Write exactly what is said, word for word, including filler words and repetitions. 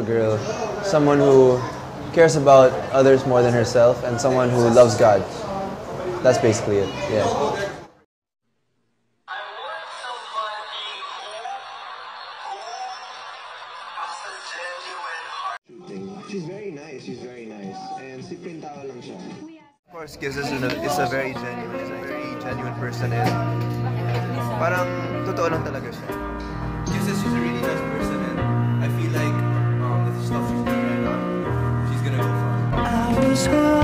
girl, someone who cares about others more than herself, and someone who loves God. That's basically it, yeah. She's very nice, she's very nice. And simpleng tao lang siya. Of course, Kisses is a, is a very genuine, is a very genuine person, and parang totoo lang talaga siya. Kisses, she's a really nice person, and I feel like um, the stuff she's doing right now, she's gonna go far.